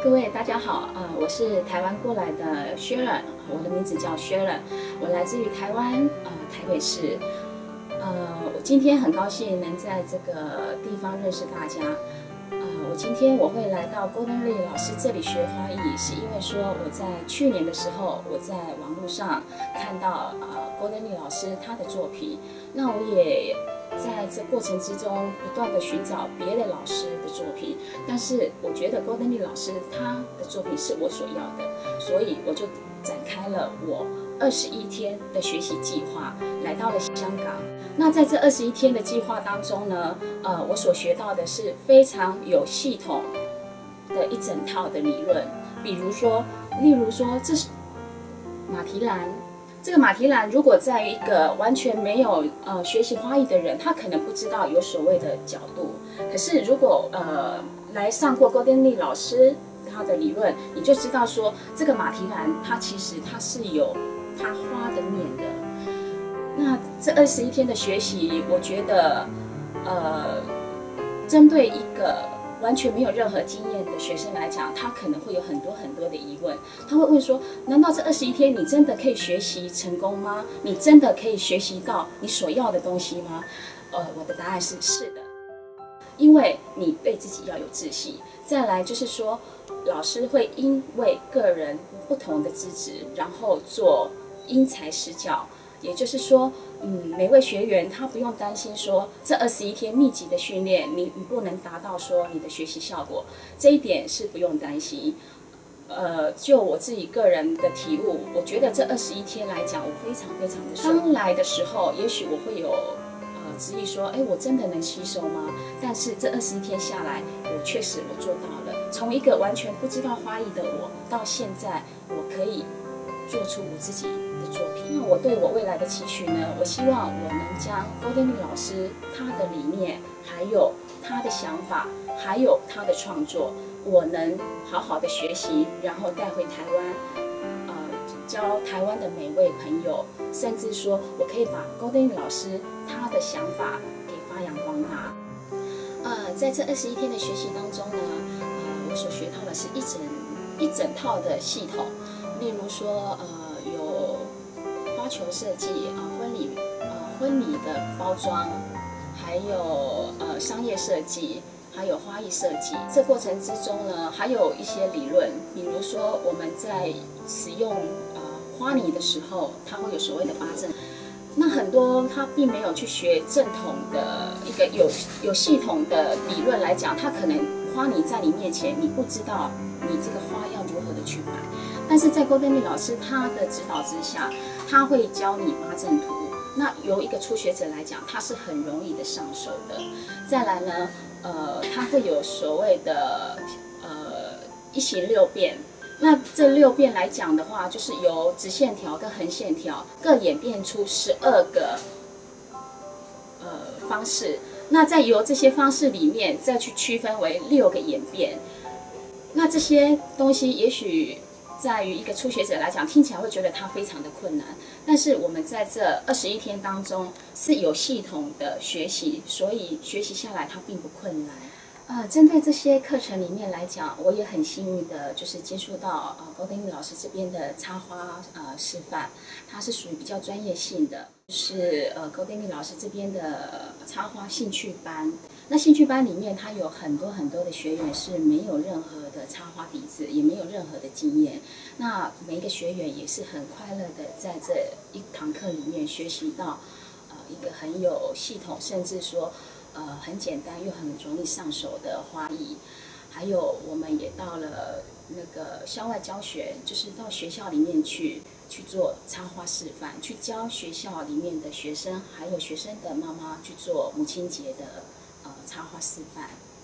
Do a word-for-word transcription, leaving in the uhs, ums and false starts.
各位大家好，呃，我是台湾过来的 Sharon， 我的名字叫 Sharon， 我来自于台湾，呃，台北市。呃，我今天很高兴能在这个地方认识大家。呃，我今天我会来到 Golden Lee 老师这里学花艺，是因为说我在去年的时候，我在网络上看到呃 Golden Lee 老师他的作品，那我也在这过程之中不断的寻找别的老师的作品，但是我觉得 Golden Lee 老师他的作品是我所要的，所以我就展开了我二十一天的学习计划，来到了香港。那在这二十一天的计划当中呢，呃，我所学到的是非常有系统的一整套的理论，比如说，例如说，这是马蹄兰。这个马蹄兰，如果在一个完全没有呃学习花艺的人，他可能不知道有所谓的角度。可是如果呃来上过 Golden Lee 老师他的理论，你就知道说，这个马蹄兰它其实它是有它花的面的。那这二十一天的学习，我觉得呃针对一个完全没有任何经验的学生来讲，他可能会有很多很多的疑问。他会问说：难道这二十一天你真的可以学习成功吗？你真的可以学习到你所要的东西吗？呃，我的答案是是的，因为你对自己要有自信。再来就是说，老师会因为个人不同的资质，然后做因材施教。也就是说，嗯，每位学员他不用担心说这二十一天密集的训练，你你不能达到说你的学习效果，这一点是不用担心。呃，就我自己个人的体悟，我觉得这二十一天来讲，我非常非常的顺。刚来的时候，也许我会有呃质疑说，哎，我真的能吸收吗？但是这二十一天下来，我确实我做到了。从一个完全不知道花艺的我，到现在我可以做出我自己的作品。那我对我未来的期许呢？我希望我能将 Golden Lee 老师他的理念，还有他的想法，还有他的创作，我能好好的学习，然后带回台湾，呃，教台湾的每位朋友，甚至说我可以把 Golden Lee 老师他的想法给发扬光大。呃，在这二十一天的学习当中呢，呃，我所学到的是一整一整套的系统。例如说，呃，有花球设计啊、呃，婚礼呃婚礼的包装，还有呃商业设计，还有花艺设计。这过程之中呢，还有一些理论，比如说我们在使用呃花泥的时候，它会有所谓的八正。那很多他并没有去学正统的一个有有系统的理论来讲，他可能花泥在你面前，你不知道你这个花要如何的去摆。但是在 Golden Lee 老师他的指导之下，他会教你八正图。那由一个初学者来讲，他是很容易的上手的。再来呢，呃，他会有所谓的呃一行六变。那这六变来讲的话，就是由直线条跟横线条各演变出十二个呃方式。那再由这些方式里面再去区分为六个演变。那这些东西也许在于一个初学者来讲，听起来会觉得它非常的困难，但是我们在这二十一天当中是有系统的学习，所以学习下来它并不困难。呃，针对这些课程里面来讲，我也很幸运的，就是接触到呃 Golden Lee 老师这边的插花呃示范，它是属于比较专业性的，就是呃 Golden Lee 老师这边的插花兴趣班。那兴趣班里面，它有很多很多的学员是没有任何的插花底子，也没有任何的经验。那每一个学员也是很快乐的，在这一堂课里面学习到呃一个很有系统，甚至说呃很简单又很容易上手的花艺。还有我们也到了那个校外教学，就是到学校里面去去做插花示范，去教学校里面的学生，还有学生的妈妈去做母亲节的呃插花示范。